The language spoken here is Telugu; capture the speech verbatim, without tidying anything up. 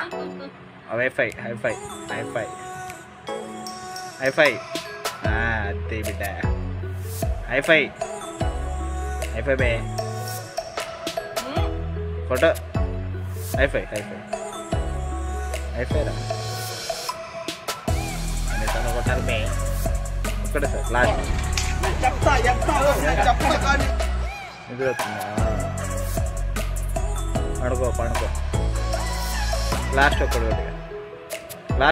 వైఫై హైఫై హైఫై హైఫై అంతే బిడ్డ హైఫై హైఫై బే ఫోటో హైఫై హైఫై హైఫై రా తను కొట్టాలి బే ఒక్కడే సార్ లాస్ట్ చెప్తా చెప్తా చెప్తా కానీ నిద్ర వస్తుందా పడుకో పడుకో లాస్ట్ ఒక్కడు